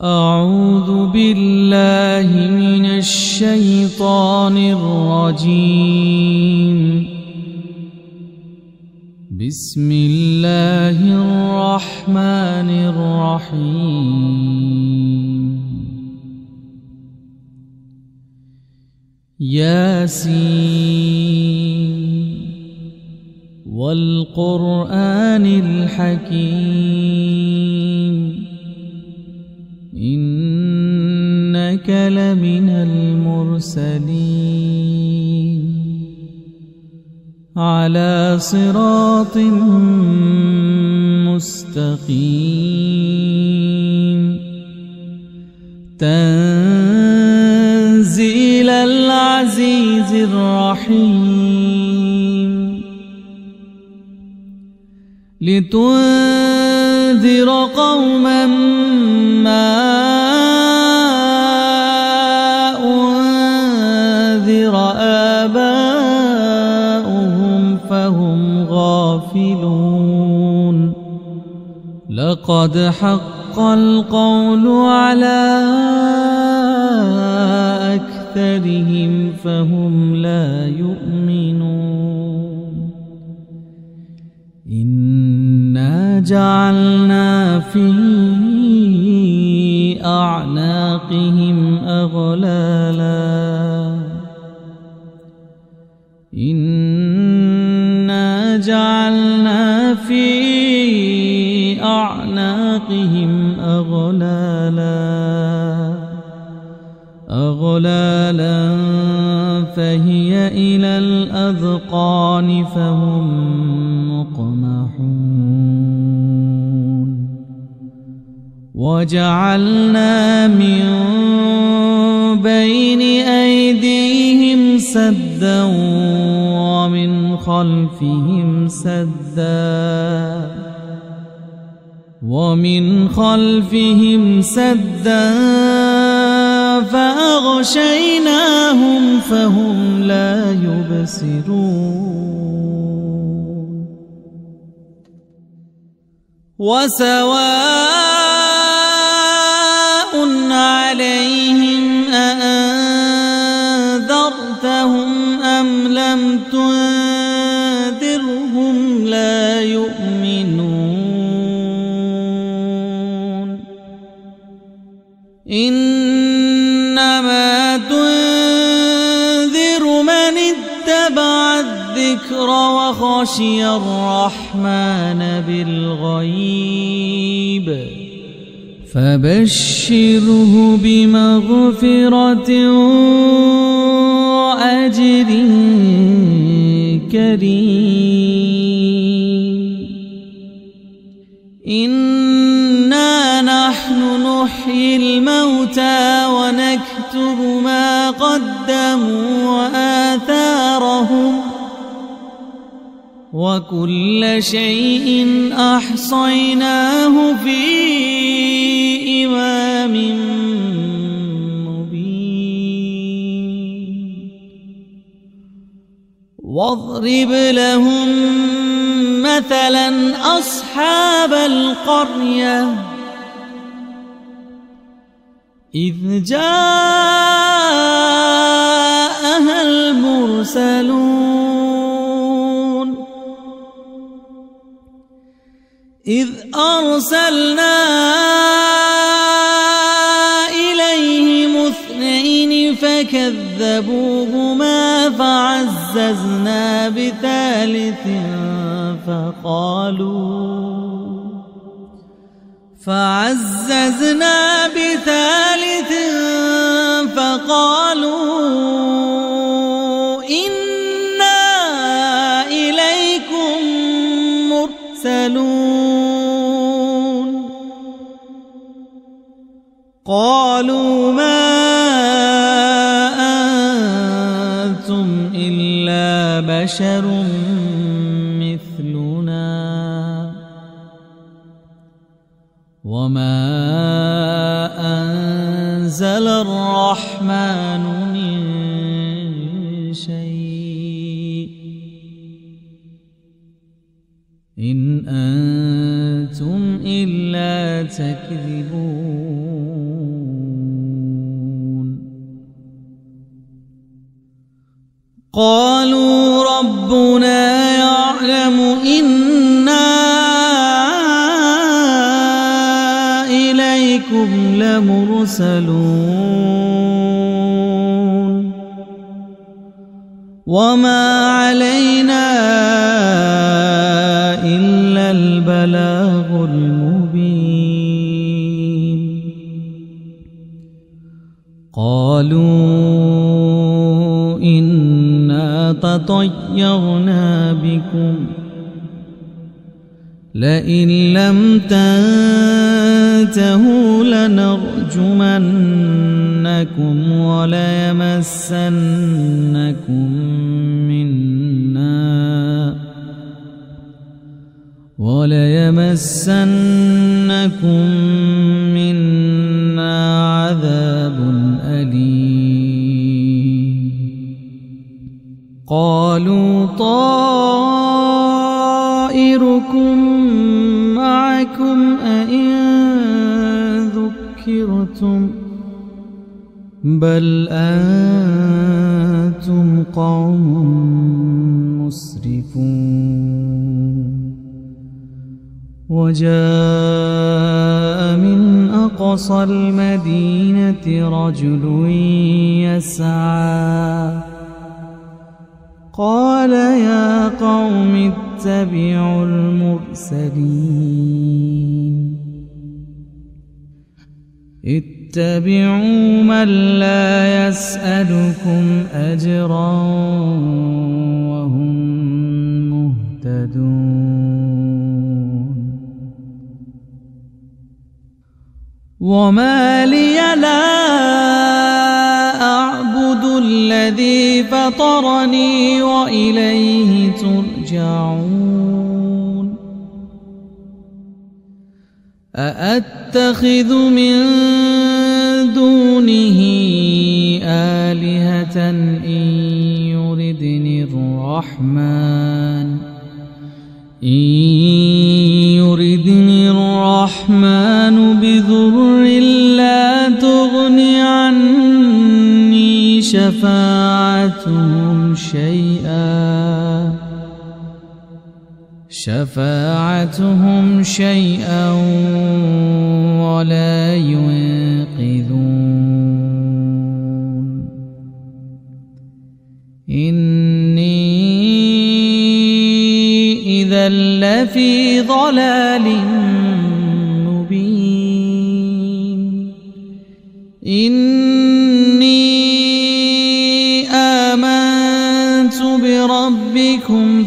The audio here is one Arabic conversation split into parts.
أعوذ بالله من الشيطان الرجيم. بسم الله الرحمن الرحيم. ياسين والقرآن الحكيم إنك لمن المرسلين على صراط مستقيم تنزيل العزيز الرحيم لتنذر قوما ما أنذر آباؤهم فهم غافلون. لقد حق القول على أكثرهم فهم لا يؤمنون. إنا جعلنا في أعناقهم أغلالا إنا جعلنا في أعناقهم أغلالا فهي إلى الأذقان فهم مقمحون. وجعلنا من بين أيديهم سدا ومن خلفهم سدا فأغشيناهم فهم لا يبصرون. وسواء عليهم أأنذرتهم أم لم تنذرهم لا يؤمنون. إنما تنذر من اتبع الذكر وخشي الرحمن بالغيب فبشره بمغفرة وأجر كريم. إنا نحن نحيي الموتى ونكتب ما قدموا وآثارهم وكل شيء أحصيناه في إمام مبين. واضرب لهم مثلا أصحاب القرية إذ جاءها المرسلون إذ أرسلنا إليهم 2 فكذبوهما فعززنا بثالث فقالوا إنا إليكم مرسلون. قالوا ما أنتم إلا بشر مثلنا وما أنزل الرحمن من شيء إن أنتم إلا تكذبون. قالوا ربنا يعلم إنا إليكم لمرسلون وما علينا إلا البلاغ المبين قالوا إنا تطيرنا بكم لئن لم تنتهوا لنرجمنكم وليمسنكم منا عذاب أليم قالوا طائركم معكم أئن ذكرتم بل أنتم قوم مسرفون وجاء من أقصى المدينة رجل يسعى قال يا قوم اتبعوا المرسلين اتبعوا من لا يسألكم أجرا وهم مهتدون وما لي لا أعبد الذي فطرني وإليه ترجعون أأتخذ من دونه آلهة إن يردني الرحمن بضر لا تغن عني شفاعتهم شيئا ولا ينقذون إني إذا لفي ضلال مبين إني آمنت بربكم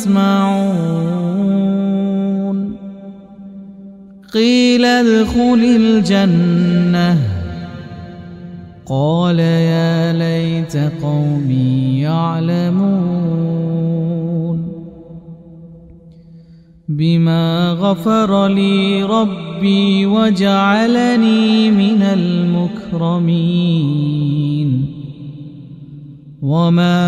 فاسمعون قيل ادخل الجنة قال يا ليت قومي يعلمون بما غفر لي ربي وجعلني من المكرمين وما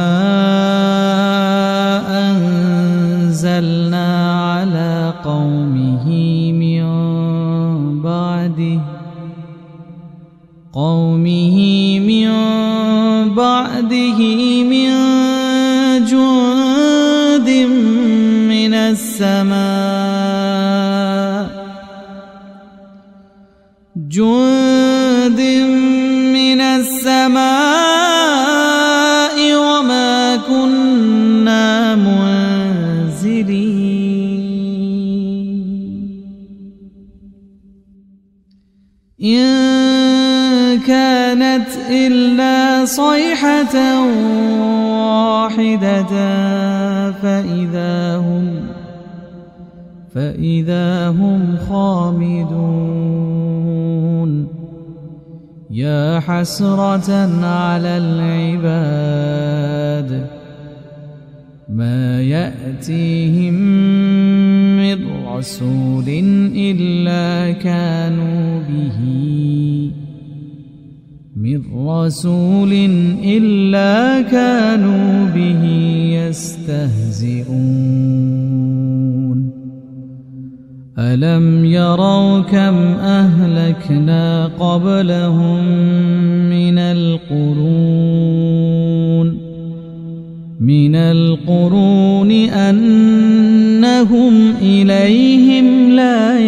أنزلنا على قومه من بعده من جند من السماء وما كنا منزلين إن كانت إلا صيحة واحدة فإذا هم خامدون يا حسرة على العباد ما يأتيهم من رسول إلا كانوا به يستهزئون ألم يروا كم أهلكنا قبلهم من القرون أنهم إليهم لا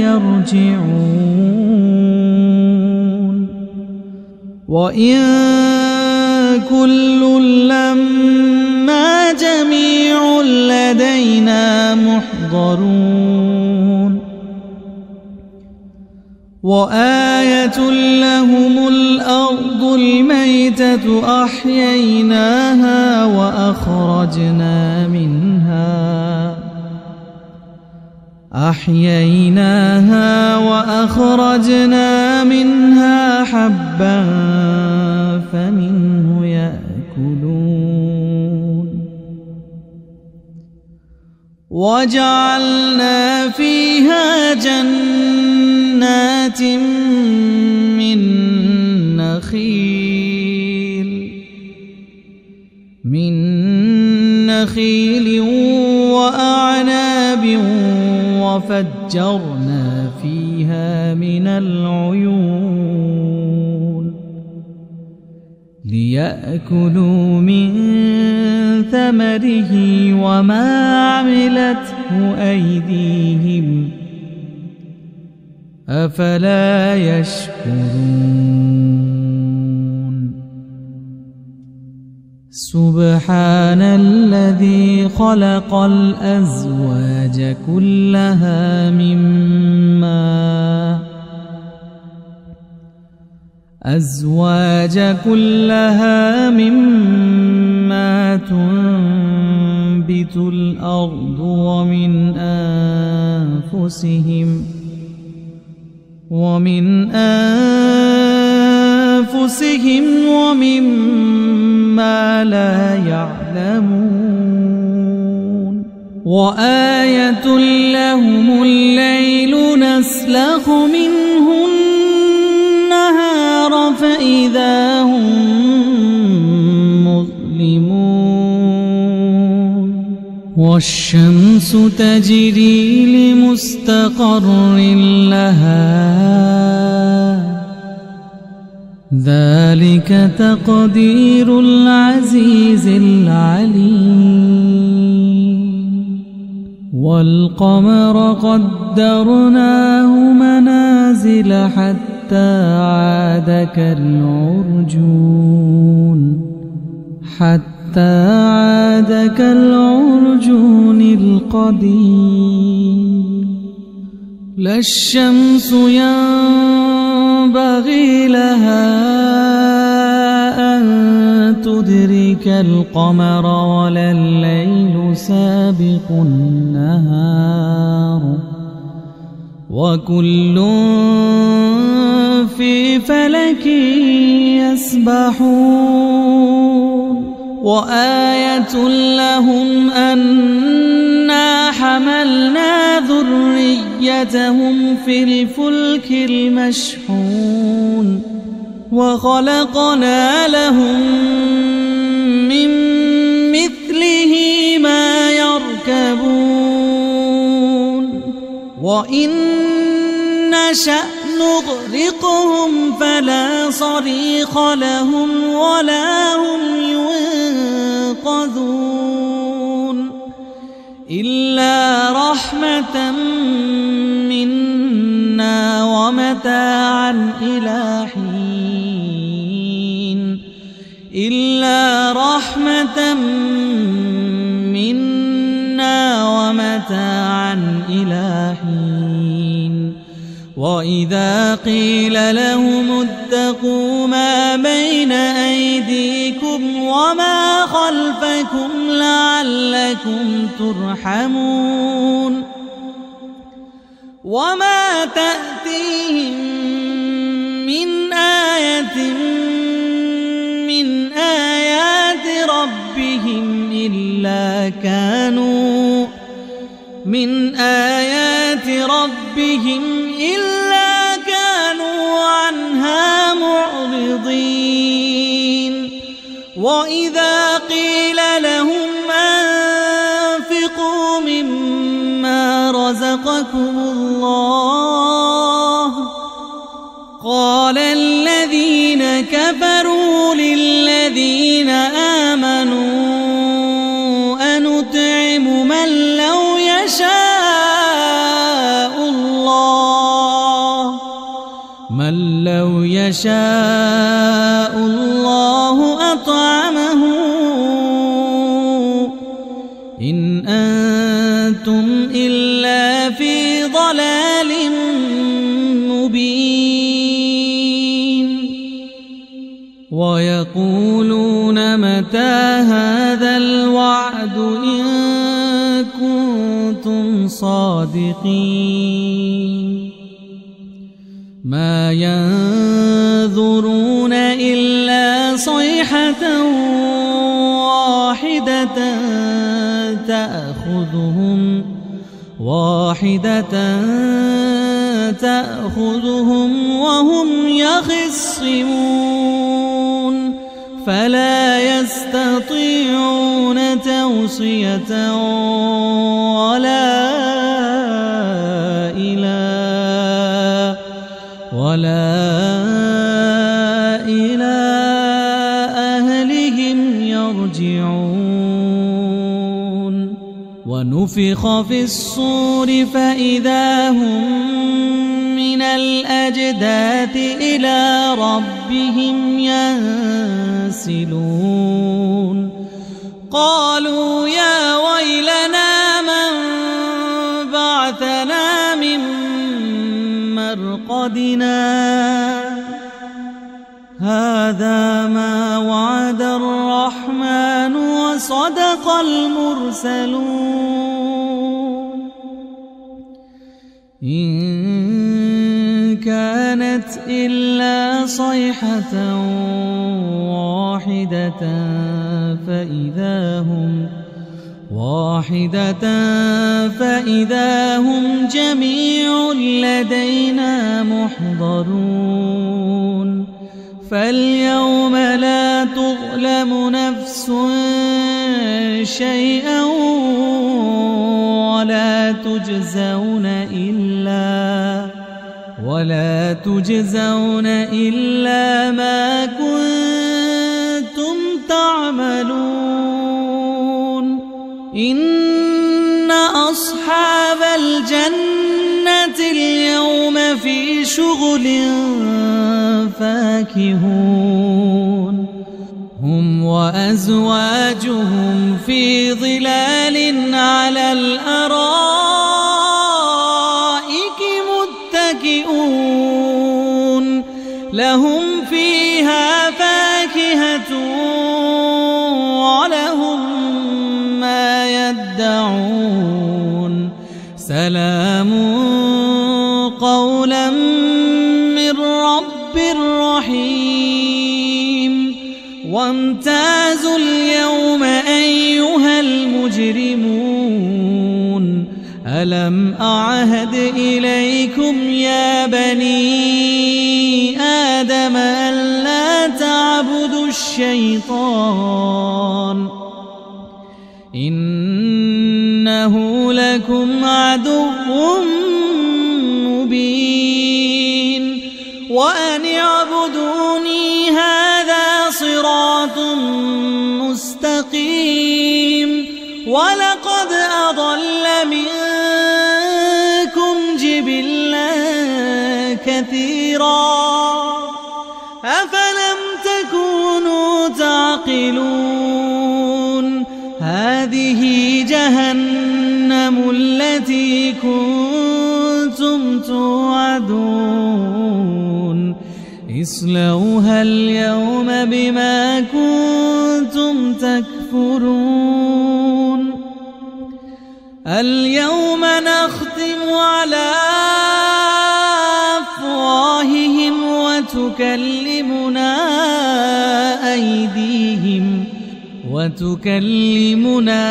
يرجعون وإن كل لما جميع لدينا محضرون وآية لهم الأرض الميتة أحييناها وأخرجنا منها حبا فمنه يأكلون وجعلنا فيها جنات من نخيل وأعناب وفجرنا فيها من العيون ليأكلوا من ثمره وما عملته أيديهم أفلا يشكرون سبحان الذي خلق الأزواج كلها مما تنبت الأرض ومن أنفسهم ومما لا يعلمون وآية لهم الليل نسلخ منه النهار فإذا هم مظلمون والشمس تجري لمستقر لها ذلك تقدير العزيز العليم والقمر قدرناه منازل حتى عاد كالعرجون القديم لا الشمس ينبغي لها أن تدرك القمر ولا الليل سابق النهار وكل في فلك يسبحون وآية لهم أنا حملنا ذريتهم في الفلك المشحون وخلقنا لهم من مثله ما يركبون وإن نشأ نغرقهم فلا صريخ لهم ولا هم ينقذون إلا رحمة منا ومتاعا إلى حين إلا رحمة منا ومتاعا إلى حين وإذا قيل لهم اتقوا ما بين أيديكم وما خلفكم لعلكم ترحمون وما تأتيهم من آية من آيات ربهم إلا كانوا عنها معرضين وإذا قيل لهم أنفقوا مما رزقكم الله قال الذين كفروا للذين آمنوا أنطعم من من لو يشاء الله أطعمه إن أنتم إلا في ضلال مبين ويقولون متى هذا الوعد إن كنتم صادقين ما ينظرون إلا صيحة تأخذهم وهم يخصمون فلا يستطيعون توصية ولا إلى أهلهم يرجعون ونفخ في الصور فإذا هم من الأجداث إلى ربهم ينسلون قالوا يا ويلنا من بعثنا من مرقدنا هذا ما وعد الرحمن وصدق المرسلون إن كانت إلا صيحة فإذا هم جميع لدينا محضرون فاليوم لا تظلم نفس شيئا ولا تجزون إلا ما كنتم تعملون إن أصحاب الجنة اليوم في شغل فاكهون هم وأزواجهم في ظلال على الأرائك متكئون لهم فيها فاكهة ولهم ما يدعون سلام قولا من رب رحيم وامتازوا اليوم أيها المجرمون ألم أعهد إليكم يا بني آدم ألا تعبدوا الشيطان إنه لكم عدو مبين وأن اعبدوني هذا صراط مستقيم ولقد أضل منكم جبلا كثيرا أفلم تكونوا تعقلون هذه جهنم التي كنتم توعدون اصلوها اليوم بما كنتم تكفرون اليوم نختم على أفواههم وتكلمنا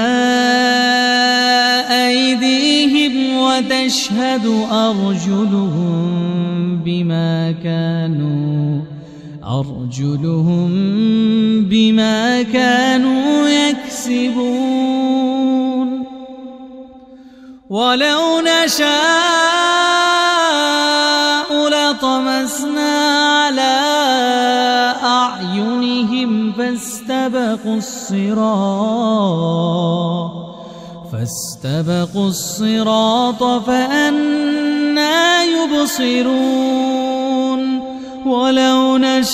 أيديهم وتشهد أرجلهم بما كانوا يكسبون ولو نشاء لطمسنا على أعينهم فاستبقوا الصراط فأنى يبصرون ولو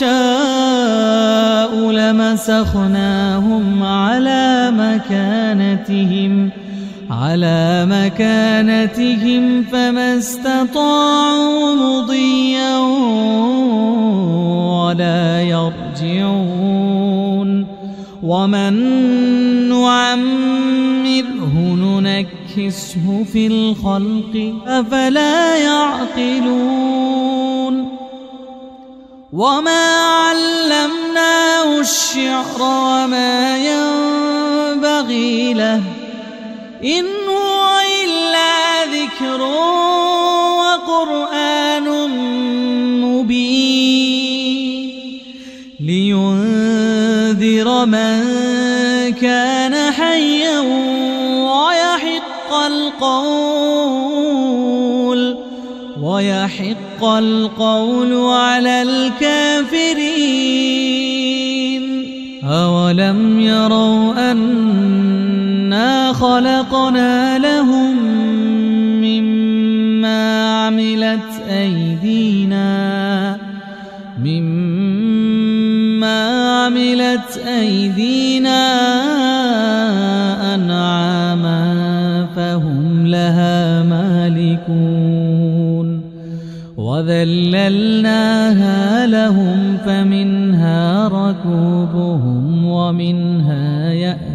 نشاء لمسخناهم على مكانتهم فما استطاعوا مضيا ولا يرجعون ومن نعمره ننكسه في الخلق أفلا يعقلون وما علمناه الشعر وما ينبغي له إن هو إلا ذكر وقرآن مبين لينذر من كان حيا ويحق القول على الكافرين أولم يروا أنا خلقنا لهم مما عملت أيدينا أنعاما فهم لها مالكون وذللناها لهم فمنها ركوبهم ومنها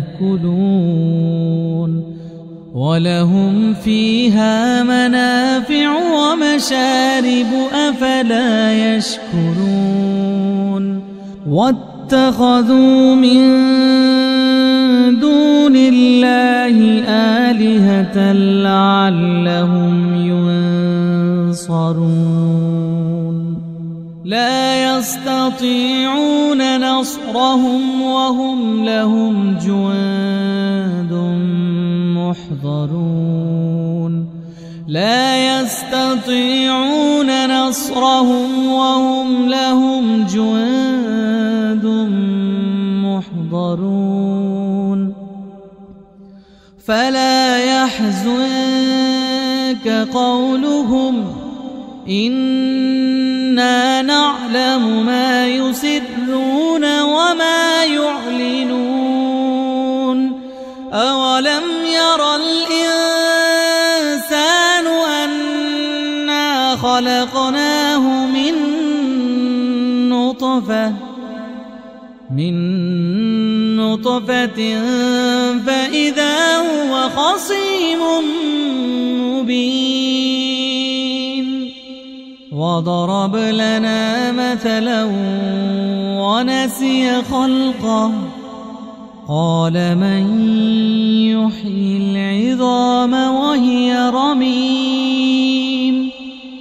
يأكلون ولهم فيها منافع ومشارب أفلا يشكرون واتخذوا من دون الله آلهة لعلهم ينصرون لا يستطيعون نصرهم وهم لهم جند محضرون لا يستطيعون نصرهم وهم لهم جند محضرون فلا يحزنك قولهم إنا نعلم ما يسرون وما يعلنون أولم ير الإنسان أنا خلقناه من نطفة فإذا هو خصيم مبين وضرب لنا مثلا ونسي خلقه قال من يحيي العظام وهي رميم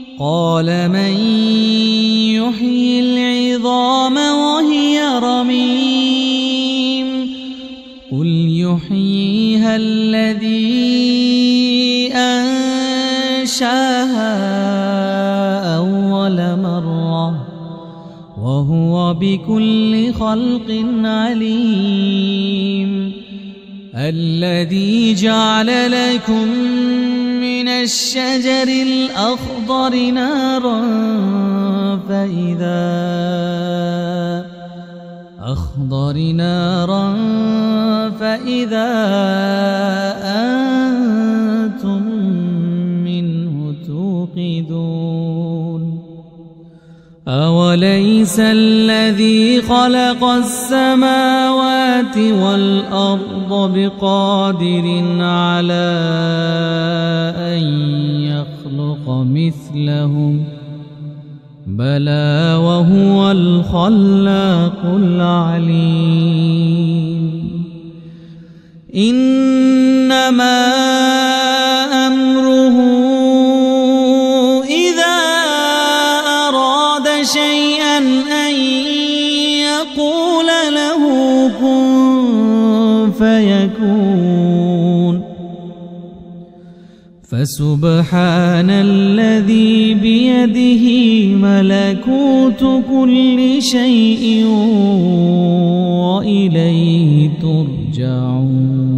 قل يحييها الذي أنشاها أول مرة وهو بكل خلق عليم الذي جعل لكم من الشجر الأخضر نارا فإذا أنتم منه توقدون أوليس الذي خلق السماوات والأرض بقادر على أن يخلق مثلهم بلى وهو الخلاق العليم إنما أمره إذا أراد شيئا أن يقول له كن فيكون فسبحان الذي بيده ملكوت كل شيء وإليه ترجعون